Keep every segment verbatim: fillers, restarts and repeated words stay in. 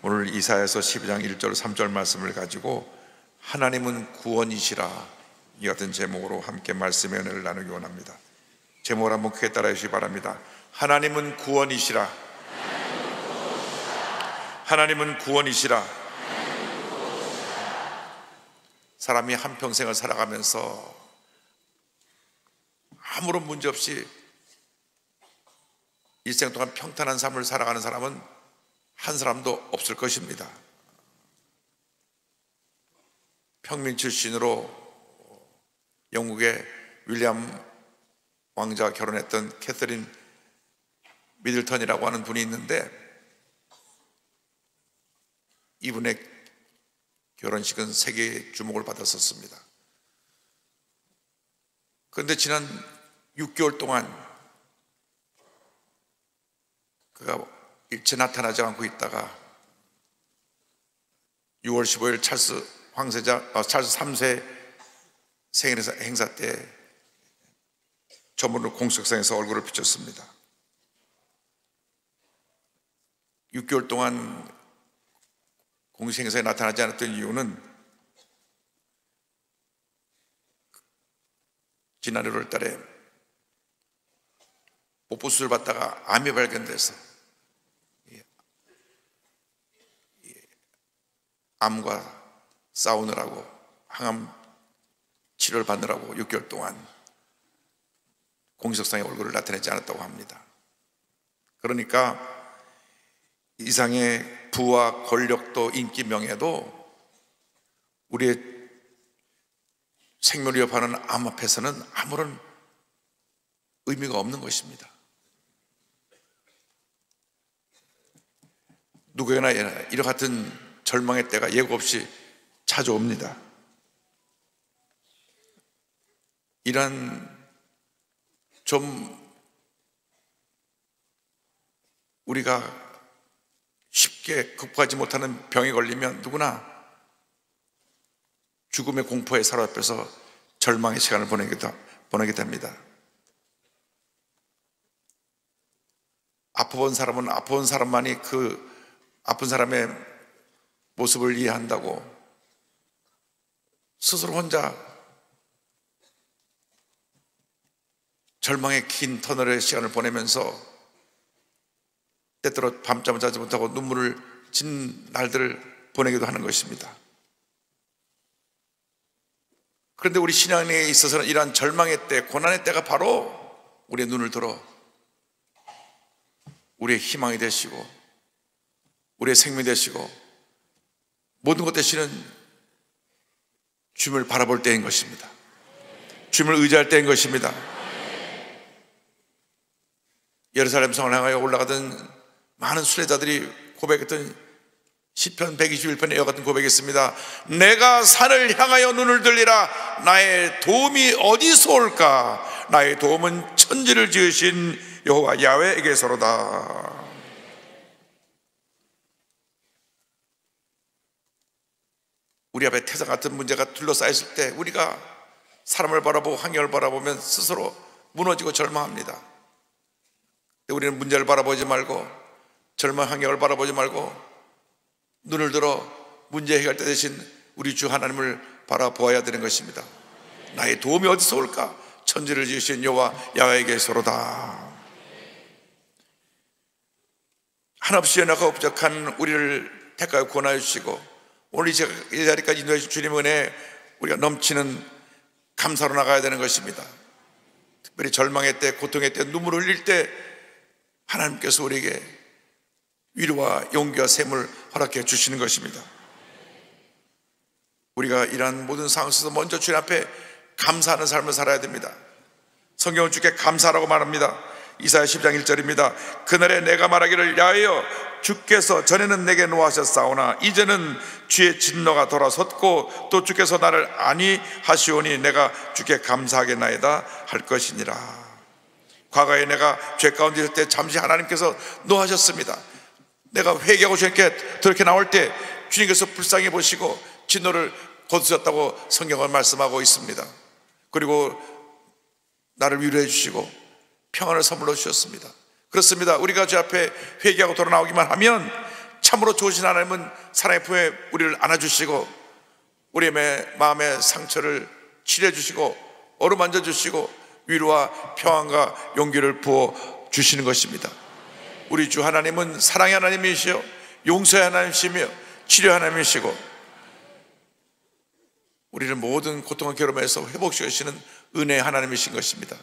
오늘 이사야서 십이 장 일 절 삼 절 말씀을 가지고 하나님은 구원이시라, 이 같은 제목으로 함께 말씀의 은혜를 나누기 원합니다. 제목을 한번 크게 따라해 주시기 바랍니다. 하나님은 구원이시라. 하나님은 구원이시라. 사람이 한평생을 살아가면서 아무런 문제 없이 일생 동안 평탄한 삶을 살아가는 사람은 한 사람도 없을 것입니다. 평민 출신으로 영국의 윌리엄 왕자와 결혼했던 캐서린 미들턴이라고 하는 분이 있는데, 이분의 결혼식은 세계의 주목을 받았었습니다. 그런데 지난 육 개월 동안 그가 일체 나타나지 않고 있다가 유월 십오일 찰스 황세자, 어, 찰스 삼 세 생일 행사 때 전문으로 공식성에서 얼굴을 비쳤습니다. 육 개월 동안 공식 행사에 나타나지 않았던 이유는 지난 일월 달에 복부 수술 받다가 암이 발견돼서 암과 싸우느라고, 항암 치료를 받느라고 육 개월 동안 공식성의 얼굴을 나타내지 않았다고 합니다. 그러니까 이상의 부와 권력도 인기 명예도 우리의 생명을 위협하는 암 앞에서는 아무런 의미가 없는 것입니다. 누구에게나 이와 같은 절망의 때가 예고 없이 찾아옵니다. 이런 좀 우리가 쉽게 극복하지 못하는 병에 걸리면 누구나 죽음의 공포에 사로잡혀서 절망의 시간을 보내게 됩니다. 아파본 사람은 아파본 사람만이 그 아픈 사람의 모습을 이해한다고 스스로 혼자 절망의 긴 터널의 시간을 보내면서 때때로 밤잠을 자지 못하고 눈물을 진 날들을 보내기도 하는 것입니다. 그런데 우리 신앙에 있어서는 이러한 절망의 때, 고난의 때가 바로 우리의 눈을 들어 우리의 희망이 되시고 우리의 생명이 되시고 모든 것 되시는 주님을 바라볼 때인 것입니다. 주님을 의지할 때인 것입니다. 예루살렘 성을 향하여 올라가던 많은 순례자들이 고백했던 시편 백이십일 편에 이와 같은 고백이 있습니다. 내가 산을 향하여 눈을 들리라. 나의 도움이 어디서 올까? 나의 도움은 천지를 지으신 여호와 야훼에게서로다. 우리 앞에 태산 같은 문제가 둘러싸였을 때 우리가 사람을 바라보고 환경을 바라보면 스스로 무너지고 절망합니다. 우리는 문제를 바라보지 말고 절망 환경을 바라보지 말고 눈을 들어 문제 해결자 되신 우리 주 하나님을 바라보아야 되는 것입니다. 나의 도움이 어디서 올까? 천지를 지으신 여호와 야훼에게서로다. 한없이 연약하고 부족한 우리를 택하여 구원하여 주시고 오늘 이 자리까지 인도해 주신 주님의 은혜에 우리가 넘치는 감사로 나가야 되는 것입니다. 특별히 절망의 때, 고통의 때, 눈물을 흘릴 때 하나님께서 우리에게 위로와 용기와 샘을 허락해 주시는 것입니다. 우리가 이러한 모든 상황 속에서 먼저 주님 앞에 감사하는 삶을 살아야 됩니다. 성경은 주께 감사라고 말합니다. 이사야 십 장 일 절입니다. 그날에 내가 말하기를 야훼여 주께서 전에는 내게 노하셨사오나 이제는 주의 진노가 돌아섰고 또 주께서 나를 안위하시오니 내가 주께 감사하겠나이다 할 것이니라. 과거에 내가 죄 가운데 있을 때 잠시 하나님께서 노하셨습니다. 내가 회개하고 주님께 그렇게 나올 때 주님께서 불쌍히 보시고 진노를 거두셨다고 성경은 말씀하고 있습니다. 그리고 나를 위로해 주시고 평안을 선물로 주셨습니다. 그렇습니다. 우리가 주 앞에 회개하고 돌아나오기만 하면 참으로 좋으신 하나님은 사랑의 품에 우리를 안아주시고 우리의 마음의 상처를 치료해주시고 어루만져 주시고 위로와 평안과 용기를 부어 주시는 것입니다. 우리 주 하나님은 사랑의 하나님이시요 용서의 하나님이시며 치료의 하나님이시고 우리를 모든 고통과 괴로움에서 회복시키시는 은혜의 하나님이신 것입니다.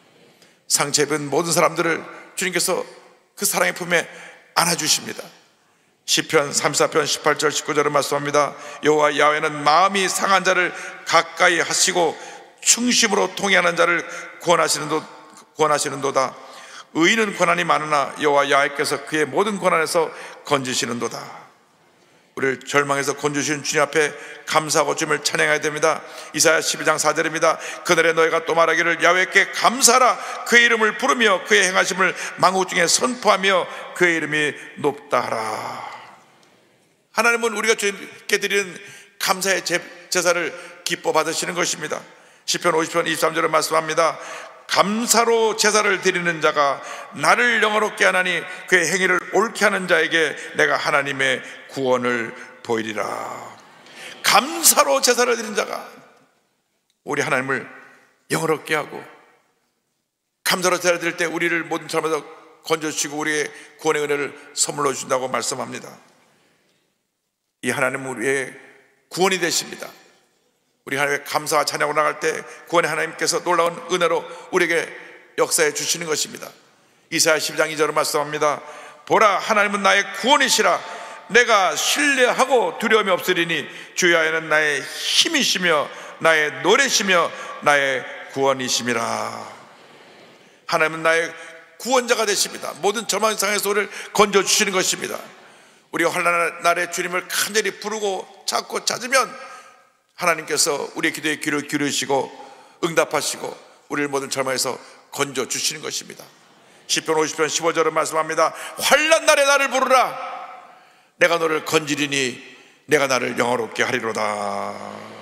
상처 입은 모든 사람들을 주님께서 그 사랑의 품에 안아주십니다. 시편 삼십사 편 십팔 절 십구 절을 말씀합니다. 여호와 야훼는 마음이 상한 자를 가까이 하시고 충심으로 통회하는 자를 구원하시는도, 구원하시는도다. 의인은 고난이 많으나 여호와 야훼께서 그의 모든 고난에서 건지시는도다. 우리를 절망에서 건져주신 주님 앞에 감사하고 주님을 찬양해야 됩니다. 이사야 십이 장 사 절입니다. 그날에 너희가 또 말하기를 야훼께 감사하라. 그의 이름을 부르며 그의 행하심을 만국 중에 선포하며 그의 이름이 높다 하라. 하나님은 우리가 주님께 드리는 감사의 제사를 기뻐 받으시는 것입니다. 시편 오십 편 이십삼 절을 말씀합니다. 감사로 제사를 드리는 자가 나를 영화롭게 하나니 그의 행위를 옳게 하는 자에게 내가 하나님의 구원을 보이리라. 감사로 제사를 드리는 자가 우리 하나님을 영화롭게 하고 감사로 제사를 드릴 때 우리를 모든 사람에서 건져주시고 우리의 구원의 은혜를 선물로 준다고 말씀합니다. 이 하나님은 우리의 구원이 되십니다. 우리 하나님의 감사와 찬양으로 나갈 때 구원의 하나님께서 놀라운 은혜로 우리에게 역사해 주시는 것입니다. 이사야 십이 장 이 절을 말씀합니다. 보라, 하나님은 나의 구원이시라. 내가 신뢰하고 두려움이 없으리니 주 여호와는 나의 힘이시며 나의 노래시며 나의 구원이심이라. 하나님은 나의 구원자가 되십니다. 모든 절망 상에서 우리를 건져주시는 것입니다. 우리가 환난 날에 주님을 간절히 부르고 찾고 찾으면 하나님께서 우리의 기도에 귀를 기울이시고 응답하시고 우리를 모든 절망에서 건져주시는 것입니다. 시편 오십 편 십오 절은 말씀합니다. 환난 날에 나를 부르라. 내가 너를 건지리니 내가 나를 영화롭게 하리로다.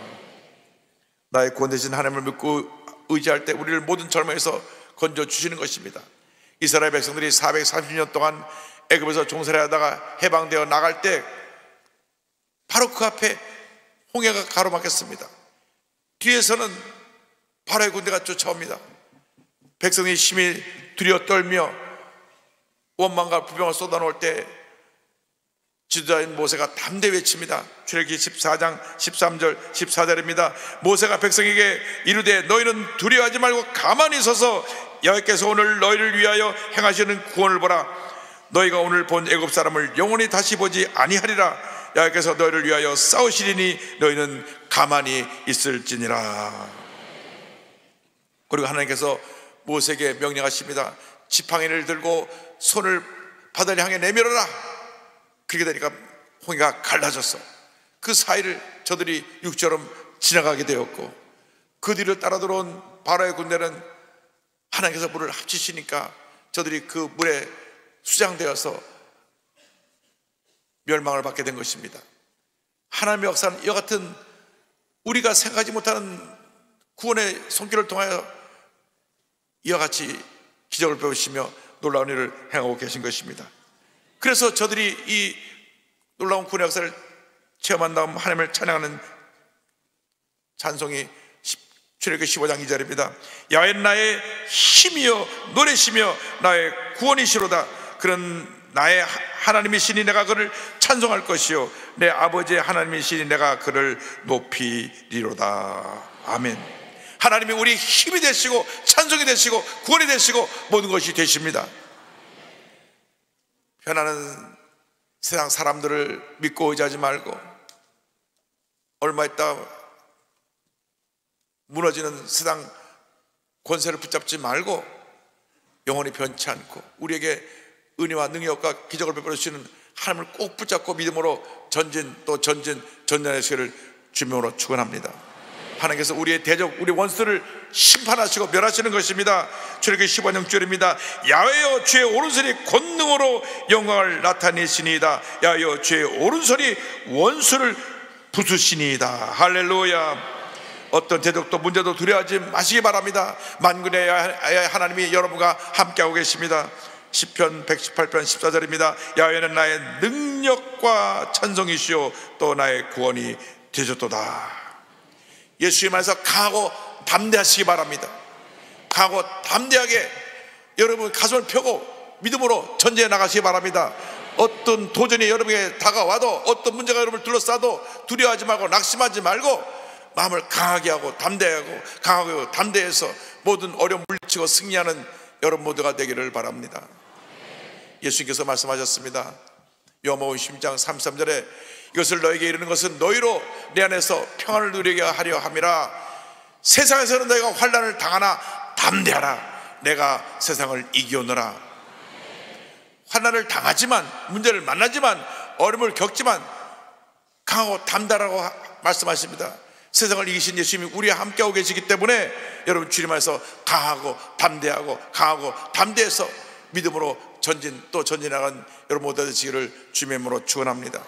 나의 구원 되신 하나님을 믿고 의지할 때 우리를 모든 절망에서 건져주시는 것입니다. 이스라엘 백성들이 사백삼십 년 동안 애굽에서 종살이하다가 해방되어 나갈 때 바로 그 앞에 홍해가 가로막혔습니다. 뒤에서는 바로의 군대가 쫓아옵니다. 백성이 심히 두려워 떨며 원망과 불평을 쏟아놓을 때 지도자인 모세가 담대히 외칩니다. 출애굽기 십사 장 십삼 절 십사 절입니다. 모세가 백성에게 이르되 너희는 두려워하지 말고 가만히 서서 여호와께서 오늘 너희를 위하여 행하시는 구원을 보라. 너희가 오늘 본 애굽 사람을 영원히 다시 보지 아니하리라. 여호와께서 너희를 위하여 싸우시리니 너희는 가만히 있을지니라. 그리고 하나님께서 모세에게 명령하십니다. 지팡이를 들고 손을 바다를 향해 내밀어라. 그렇게 되니까 홍해가 갈라졌어. 그 사이를 저들이 육지처럼 지나가게 되었고 그 뒤를 따라 들어온 바로의 군대는 하나님께서 물을 합치시니까 저들이 그 물에 수장되어서 멸망을 받게 된 것입니다. 하나님의 역사는 이와 같은 우리가 생각하지 못하는 구원의 손길을 통하여 이와 같이 기적을 베푸시며 놀라운 일을 행하고 계신 것입니다. 그래서 저들이 이 놀라운 구원의 역사를 체험한 다음 하나님을 찬양하는 찬송이 출애굽기 십오 장 이 절입니다. 야훼는 나의 힘이요 노래시며 나의 구원이시로다. 그런 나의 하나님이시니 내가 그를 찬송할 것이요 내 아버지의 하나님이시니 내가 그를 높이리로다. 아멘. 하나님이 우리 힘이 되시고 찬송이 되시고 구원이 되시고 모든 것이 되십니다. 변하는 세상 사람들을 믿고 의지하지 말고 얼마 있다 무너지는 세상 권세를 붙잡지 말고 영원히 변치 않고 우리에게 은혜와 능력과 기적을 베풀어 주시는 하나님을 꼭 붙잡고 믿음으로 전진 또 전진 전전의 시를 주명으로 축원합니다. 하나님께서 우리의 대적 우리 원수를 심판하시고 멸하시는 것입니다. 출애굽기 십오 장 육 절입니다. 야훼여 주의 오른손이 권능으로 영광을 나타내시니이다. 야훼여 주의 오른손이 원수를 부수시니이다. 할렐루야. 어떤 대적도 문제도 두려워하지 마시기 바랍니다. 만군의 하나님이 여러분과 함께하고 계십니다. 시편 백십팔 편 십사 절입니다. 야훼는 나의 능력과 찬송이시오 또 나의 구원이 되셨도다. 예수님 안에서 강하고 담대하시기 바랍니다. 강하고 담대하게 여러분 가슴을 펴고 믿음으로 전진해 나가시기 바랍니다. 어떤 도전이 여러분에게 다가와도, 어떤 문제가 여러분을 둘러싸도 두려워하지 말고 낙심하지 말고 마음을 강하게 하고 담대하고 강하고 담대해서 모든 어려움 물리치고 승리하는 여러분 모두가 되기를 바랍니다. 예수님께서 말씀하셨습니다. 요한복음 십 장 삼십삼 절에 이것을 너에게 이르는 것은 너희로 내 안에서 평안을 누리게 하려 함이라. 세상에서는 너희가 환난을 당하나 담대하라. 내가 세상을 이기오노라. 환난을 당하지만, 문제를 만나지만, 어려움을 겪지만 강하고 담대하라고 말씀하십니다. 세상을 이기신 예수님이 우리와 함께하고 계시기 때문에 여러분 주님 안에서 강하고 담대하고 강하고 담대해서 믿음으로 전진 또 전진하는 여러분 모두 되시기를 주님의 이름으로 축원합니다.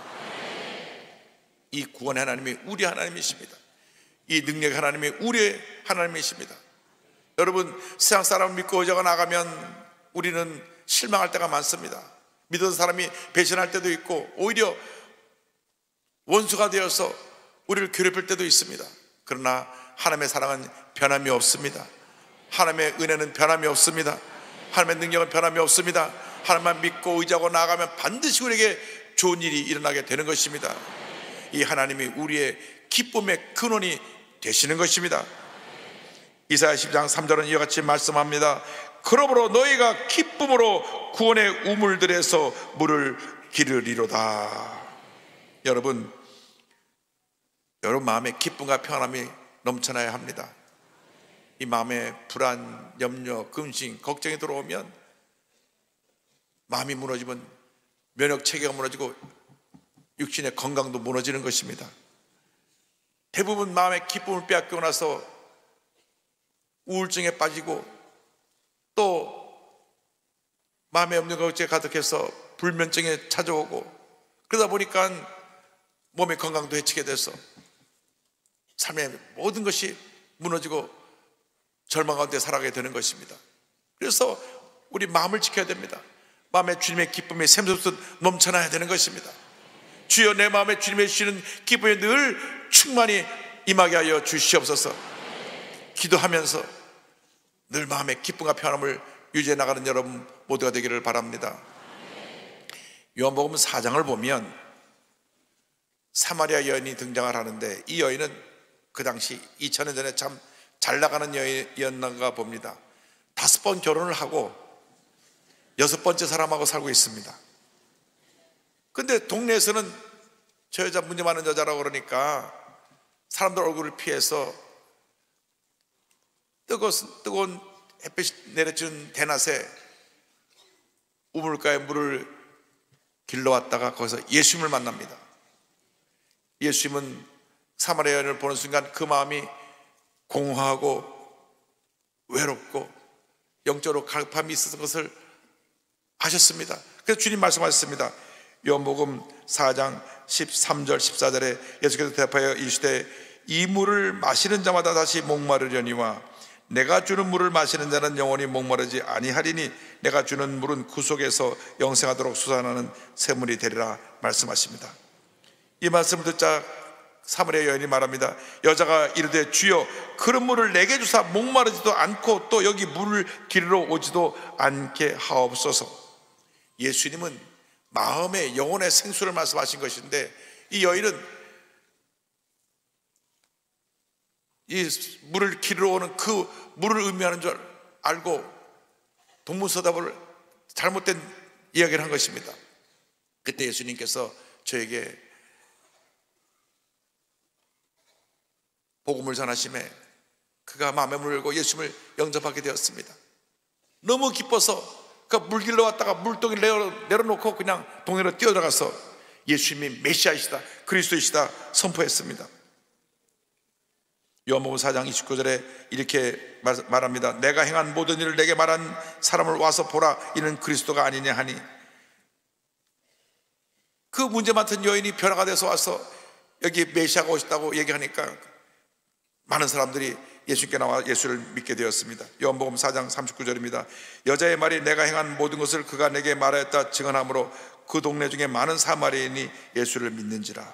이 구원의 하나님이 우리 하나님이십니다. 이 능력의 하나님이 우리의 하나님이십니다. 여러분 세상 사람을 믿고 의지하고 나가면 우리는 실망할 때가 많습니다. 믿어서 사람이 배신할 때도 있고 오히려 원수가 되어서 우리를 괴롭힐 때도 있습니다. 그러나 하나님의 사랑은 변함이 없습니다. 하나님의 은혜는 변함이 없습니다. 하나님의 능력은 변함이 없습니다. 하나님만 믿고 의지하고 나아가면 반드시 우리에게 좋은 일이 일어나게 되는 것입니다. 이 하나님이 우리의 기쁨의 근원이 되시는 것입니다. 이사야 십 장 삼 절은 이와 같이 말씀합니다. 그러므로 너희가 기쁨으로 구원의 우물들에서 물을 기르리로다. 여러분, 여러분 마음에 기쁨과 평안함이 넘쳐나야 합니다. 이 마음에 불안, 염려, 근심, 걱정이 들어오면 마음이 무너지면 면역 체계가 무너지고 육신의 건강도 무너지는 것입니다. 대부분 마음의 기쁨을 빼앗기고 나서 우울증에 빠지고 또 마음에 없는 걱정에 가득해서 불면증에 찾아오고 그러다 보니까 몸의 건강도 해치게 돼서 삶의 모든 것이 무너지고 절망 가운데 살아가게 되는 것입니다. 그래서 우리 마음을 지켜야 됩니다. 마음에 주님의 기쁨이 샘솟듯 넘쳐나야 되는 것입니다. 주여 내 마음에 주님의 주시는 기쁨이 늘 충만히 임하게 하여 주시옵소서. 기도하면서 늘 마음의 기쁨과 평안함을 유지해 나가는 여러분 모두가 되기를 바랍니다. 요한복음 사 장을 보면 사마리아 여인이 등장을 하는데 이 여인은 그 당시 이천 년 전에 참 잘 나가는 여인이었는가 봅니다. 다섯 번 결혼을 하고 여섯 번째 사람하고 살고 있습니다. 근데 동네에서는 저 여자 문제 많은 여자라고 그러니까 사람들 얼굴을 피해서 뜨거운, 뜨거운 햇빛이 내려준 대낮에 우물가에 물을 길러왔다가 거기서 예수님을 만납니다. 예수님은 사마리아 여인을 보는 순간 그 마음이 공허하고 외롭고 영적으로 갈급함이 있었던 것을 아셨습니다. 그래서 주님 말씀하셨습니다. 요한복음 사 장 십삼 절 십사 절에 예수께서 대답하여 이르시되 이 물을 마시는 자마다 다시 목마르려니와 내가 주는 물을 마시는 자는 영원히 목마르지 아니하리니 내가 주는 물은 그 속에서 영생하도록 솟아나는 샘물이 되리라 말씀하십니다. 이 말씀을 듣자 사마리아 여인이 말합니다. 여자가 이르되 주여 그런 물을 내게 주사 목마르지도 않고 또 여기 물을 기르러 오지도 않게 하옵소서. 예수님은 마음의 영혼의 생수를 말씀하신 것인데 이 여인은 이 물을 기르러 오는 그 물을 의미하는 줄 알고 동문서답을 잘못된 이야기를 한 것입니다. 그때 예수님께서 저에게 복음을 전하심에 그가 마음에 물고 예수님을 영접하게 되었습니다. 너무 기뻐서 그가 물 길러 왔다가 물동이를 내려, 내려놓고 그냥 동네로 뛰어들어가서 예수님이 메시아이시다 그리스도이시다 선포했습니다. 요한복음 사 장 이십구 절에 이렇게 말합니다. 내가 행한 모든 일을 내게 말한 사람을 와서 보라 이는 그리스도가 아니냐 하니 그 문제 맡은 여인이 변화가 돼서 와서 여기 메시아가 오셨다고 얘기하니까 많은 사람들이 예수님께 나와 예수를 믿게 되었습니다. 요한복음 사 장 삼십구 절입니다. 여자의 말이 내가 행한 모든 것을 그가 내게 말하였다 증언하므로 그 동네 중에 많은 사마리아인이 예수를 믿는지라.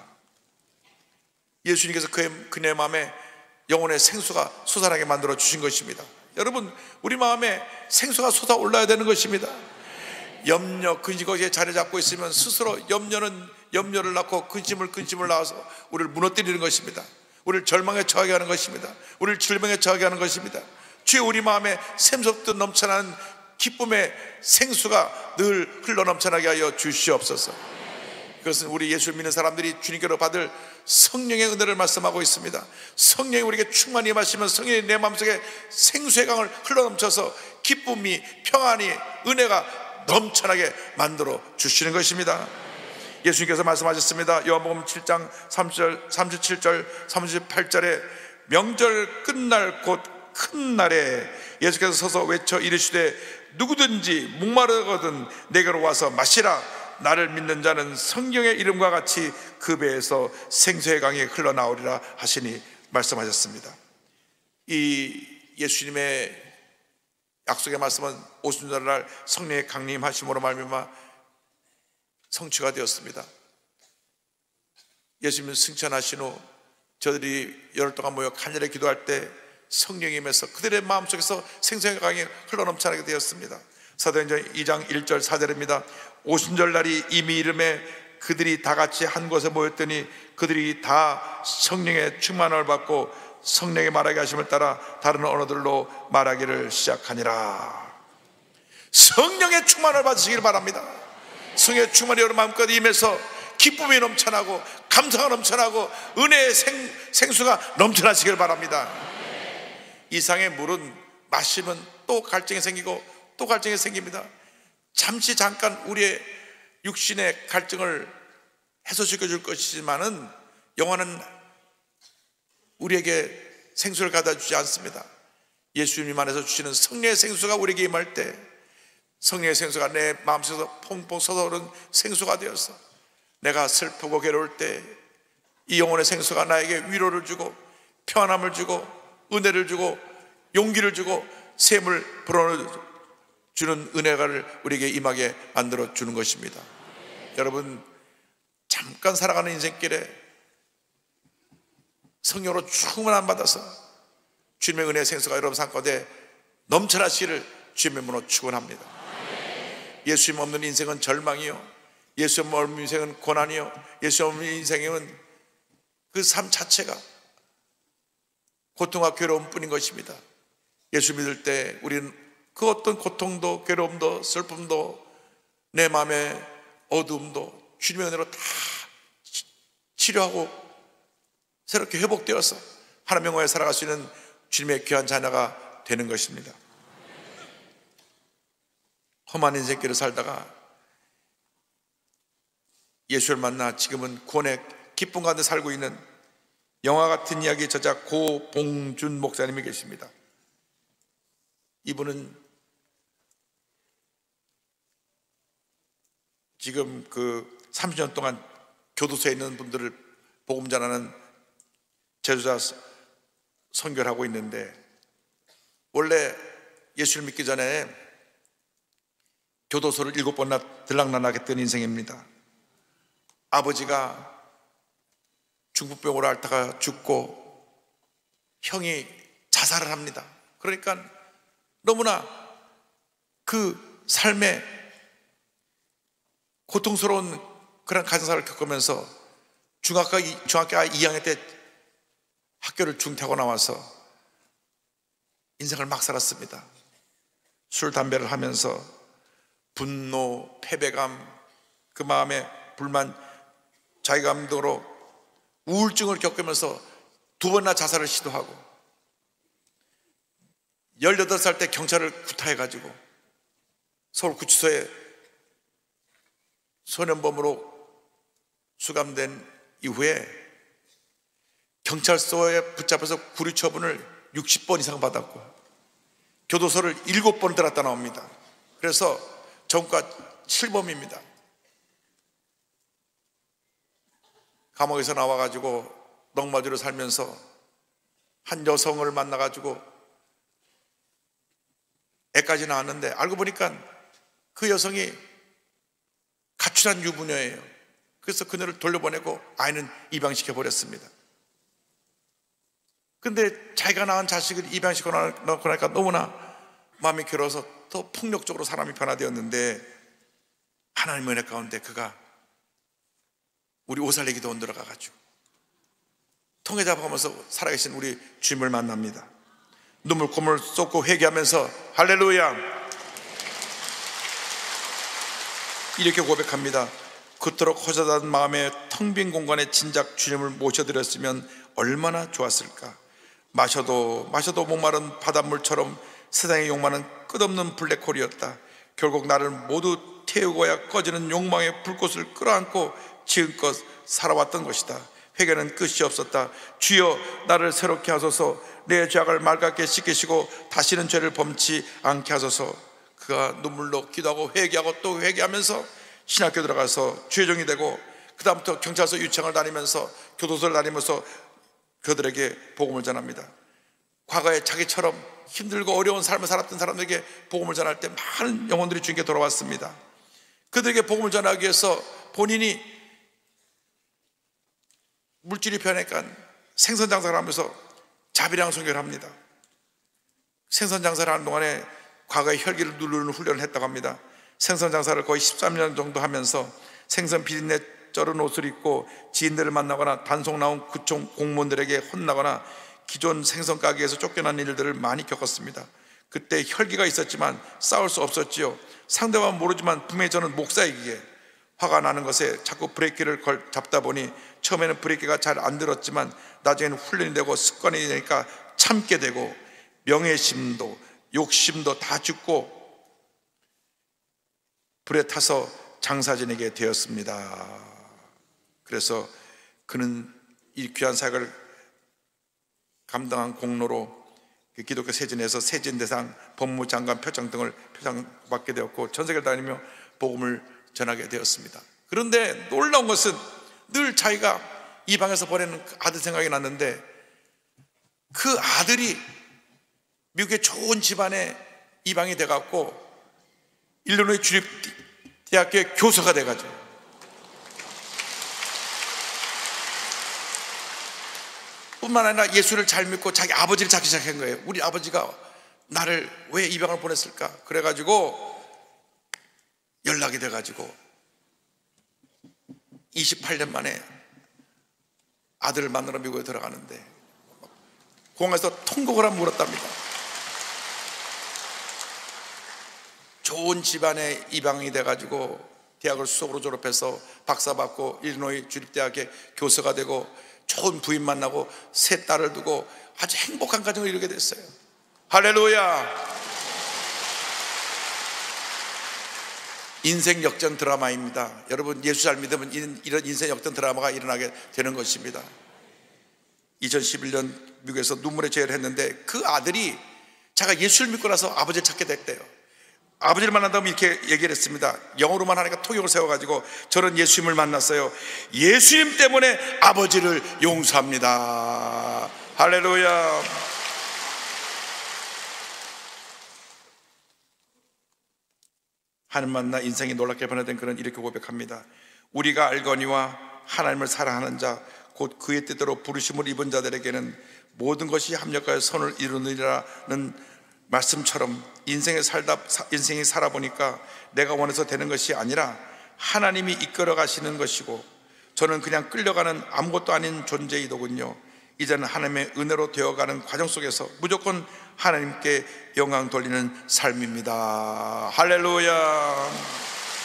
예수님께서 그의, 그녀의 마음에 영혼의 생수가 솟아나게 만들어 주신 것입니다. 여러분, 우리 마음에 생수가 솟아올라야 되는 것입니다. 염려, 근심 거기에 자리 잡고 있으면 스스로 염려는 염려를 낳고 근심을 근심을 낳아서 우리를 무너뜨리는 것입니다. 우리를 절망에 처하게 하는 것입니다. 우리를 질병에 처하게 하는 것입니다. 주여, 우리 마음에 샘솟듯 넘쳐나는 기쁨의 생수가 늘 흘러 넘쳐나게 하여 주시옵소서. 그것은 우리 예수를 믿는 사람들이 주님께로 받을 성령의 은혜를 말씀하고 있습니다. 성령이 우리에게 충만히 임하시면 성령이 내 마음속에 생수의 강을 흘러 넘쳐서 기쁨이, 평안이, 은혜가 넘쳐나게 만들어 주시는 것입니다. 예수님께서 말씀하셨습니다. 요한복음 칠 장 삼십칠 절 삼십팔 절에 명절 끝날 곧 큰 날에 예수께서 서서 외쳐 이르시되 누구든지 목마르거든 내게로 와서 마시라. 나를 믿는 자는 성경의 이름과 같이 그 배에서 생수의 강이 흘러나오리라 하시니 말씀하셨습니다. 이 예수님의 약속의 말씀은 오순절날 성령의 강림하심으로 말미암아 성취가 되었습니다. 예수님은 승천하신 후 저들이 열흘 동안 모여 간절히 기도할 때 성령이 임해서 그들의 마음속에서 생수의 강이 흘러넘쳐나게 되었습니다. 사도행전 이 장 일 절 사 절입니다. 오순절날이 이미 이름에 그들이 다 같이 한 곳에 모였더니 그들이 다 성령의 충만을 받고 성령의 말하게 하심을 따라 다른 언어들로 말하기를 시작하니라. 성령의 충만을 받으시길 바랍니다. 성령의 충만이 여러분 마음껏 임해서 기쁨이 넘쳐나고 감사가 넘쳐나고 은혜의 생, 생수가 넘쳐나시길 바랍니다. 이상의 물은 마시면 또 갈증이 생기고 또 갈증이 생깁니다. 잠시 잠깐 우리의 육신의 갈증을 해소시켜 줄 것이지만은 영원한 우리에게 생수를 가져다 주지 않습니다. 예수님 안에서 주시는 성령의 생수가 우리에게 임할 때 성령의 생수가 내 마음속에서 퐁퐁 솟아오른 생수가 되어서 내가 슬프고 괴로울 때 이 영혼의 생수가 나에게 위로를 주고 평안함을 주고 은혜를 주고 용기를 주고 샘을 불어주는 은혜를 우리에게 임하게 만들어 주는 것입니다. 여러분, 잠깐 살아가는 인생길에 성령으로 충만 받아서 주님의 은혜의 생수가 여러분 삶 가운데 넘쳐나시기를 주님의 문으로 축원합니다. 예수님 없는 인생은 절망이요, 예수 없는 인생은 고난이요, 예수 없는 인생은 그 삶 자체가 고통과 괴로움 뿐인 것입니다. 예수 믿을 때 우리는 그 어떤 고통도 괴로움도 슬픔도 내 마음의 어두움도 주님의 은혜로 다 치료하고 새롭게 회복되어서 하나님의 영광에 살아갈 수 있는 주님의 귀한 자녀가 되는 것입니다. 험한 인생길을 살다가 예수를 만나 지금은 구원의 기쁨 가운데 살고 있는 영화 같은 이야기 저자 고봉준 목사님이 계십니다. 이분은 지금 그 삼십 년 동안 교도소에 있는 분들을 복음 전하는 제주자 선교를 하고 있는데, 원래 예수를 믿기 전에 교도소를 일곱 번이나 들락날락했던 인생입니다. 아버지가 중풍병으로 앓다가 죽고 형이 자살을 합니다. 그러니까 너무나 그 삶에 고통스러운 그런 가정사를 겪으면서 중학교, 중학교 이 학년 때 학교를 중퇴하고 나와서 인생을 막 살았습니다. 술, 담배를 하면서 분노, 패배감, 그 마음에 불만, 자기감독으로 우울증을 겪으면서 두 번이나 자살을 시도하고 열여덟 살 때 경찰을 구타해가지고 서울구치소에 소년범으로 수감된 이후에 경찰서에 붙잡혀서 구류 처분을 육십 번 이상 받았고 교도소를 일곱 번 들었다 나옵니다. 그래서 전과 칠 범입니다. 감옥에서 나와가지고 넉마주로 살면서 한 여성을 만나가지고 애까지 낳았는데 알고 보니까 그 여성이 가출한 유부녀예요. 그래서 그녀를 돌려보내고 아이는 입양시켜 버렸습니다. 근데 자기가 낳은 자식을 입양시켜 놓고 나니까 너무나 마음이 괴로워서 더 폭력적으로 사람이 변화되었는데, 하나님의 은혜 가운데 그가 우리 오살레 기도원 들어가가지고 통에 잡아가면서 살아계신 우리 주님을 만납니다. 눈물 콧물 쏟고 회개하면서 할렐루야 이렇게 고백합니다. 그토록 허전한 마음에 텅 빈 공간에 진작 주님을 모셔드렸으면 얼마나 좋았을까. 마셔도 마셔도 목마른 바닷물처럼 세상의 욕망은 끝없는 블랙홀이었다. 결국 나를 모두 태우고야 꺼지는 욕망의 불꽃을 끌어안고 지금껏 살아왔던 것이다. 회개는 끝이 없었다. 주여 나를 새롭게 하소서. 내 죄악을 맑게 씻기시고 다시는 죄를 범치 않게 하소서. 그가 눈물로 기도하고 회개하고 또 회개하면서 신학교 들어가서 주의종이 되고, 그 다음부터 경찰서 유치원을 다니면서 교도소를 다니면서 그들에게 복음을 전합니다. 과거에 자기처럼 힘들고 어려운 삶을 살았던 사람들에게 복음을 전할 때 많은 영혼들이 주님께 돌아왔습니다. 그들에게 복음을 전하기 위해서 본인이 물질이 변하니까 생선장사를 하면서 자비랑 선교를 합니다. 생선장사를 하는 동안에 과거에 혈기를 누르는 훈련을 했다고 합니다. 생선장사를 거의 십삼 년 정도 하면서 생선 비린내 쩔은 옷을 입고 지인들을 만나거나 단속 나온 구청 공무원들에게 혼나거나 기존 생선 가게에서 쫓겨난 일들을 많이 겪었습니다. 그때 혈기가 있었지만 싸울 수 없었지요. 상대방은 모르지만 분명히 저는 목사이기에 화가 나는 것에 자꾸 브레이크를 걸, 잡다 보니 처음에는 브레이크가 잘 안 들었지만 나중에는 훈련이 되고 습관이 되니까 참게 되고 명예심도 욕심도 다 죽고 불에 타서 장사 지내게 되었습니다. 그래서 그는 이 귀한 사역을 감당한 공로로 기독교 세진에서 세진대상, 법무장관 표창 등을 표창받게 되었고 전 세계를 다니며 복음을 전하게 되었습니다. 그런데 놀라운 것은 늘 자기가 이방에서 보내는 아들 생각이 났는데, 그 아들이 미국의 좋은 집안에 이방이 돼갖고 일리노이 주립대학교의 교수가 돼가지고 뿐만 아니라 예수를 잘 믿고 자기 아버지를 찾기 시작한 거예요. 우리 아버지가 나를 왜 이방을 보냈을까? 그래가지고 연락이 돼가지고 이십팔 년 만에 아들을 만나러 미국에 들어가는데 공항에서 통곡을 한번 물었답니다. 좋은 집안에 입양이 돼가지고 대학을 수석으로 졸업해서 박사받고 일리노이 주립대학의 교수가 되고 좋은 부인 만나고 세 딸을 두고 아주 행복한 가정을 이루게 됐어요. 할렐루야. 인생 역전 드라마입니다. 여러분 예수 잘 믿으면 이런 인생 역전 드라마가 일어나게 되는 것입니다. 이천십일 년 미국에서 눈물의 제의를 했는데 그 아들이 자기가 예수를 믿고 나서 아버지를 찾게 됐대요. 아버지를 만난다면 이렇게 얘기를 했습니다. 영어로만 하니까 통역을 세워가지고 저는 예수님을 만났어요. 예수님 때문에 아버지를 용서합니다. 할렐루야. 하나님 만나 인생이 놀랍게 변화된 그런 이렇게 고백합니다. 우리가 알거니와 하나님을 사랑하는 자 곧 그의 뜻대로 부르심을 입은 자들에게는 모든 것이 합력하여 선을 이루느니라는 말씀처럼 인생에 살다 인생이 살아보니까 내가 원해서 되는 것이 아니라 하나님이 이끌어 가시는 것이고 저는 그냥 끌려가는 아무것도 아닌 존재이더군요. 이제는 하나님의 은혜로 되어가는 과정 속에서 무조건 하나님께 영광 돌리는 삶입니다. 할렐루야.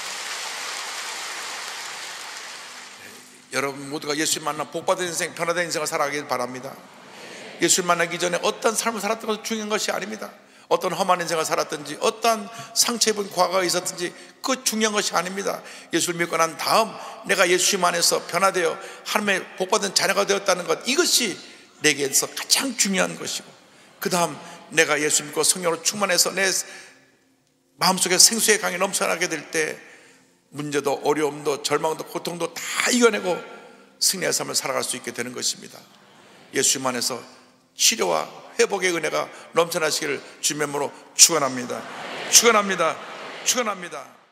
여러분 모두가 예수님 만나 복받은 인생, 변화된 인생을 살아가길 바랍니다. 예수를 만나기 전에 어떤 삶을 살았던 것도 중요한 것이 아닙니다. 어떤 험한 인생을 살았든지 어떤 상처 입은 과거가 있었든지 그것 중요한 것이 아닙니다. 예수를 믿고 난 다음 내가 예수님 안에서 변화되어 하나님의 복받은 자녀가 되었다는 것, 이것이 내게서 가장 중요한 것이고, 그 다음 내가 예수 믿고 성령으로 충만해서 내 마음속에 생수의 강이 넘쳐나게 될 때 문제도 어려움도 절망도 고통도 다 이겨내고 승리의 삶을 살아갈 수 있게 되는 것입니다. 예수님 안에서 치료와 회복의 은혜가 넘쳐나시기를 주님의 이름으로 축원합니다. 축원합니다. 축원합니다.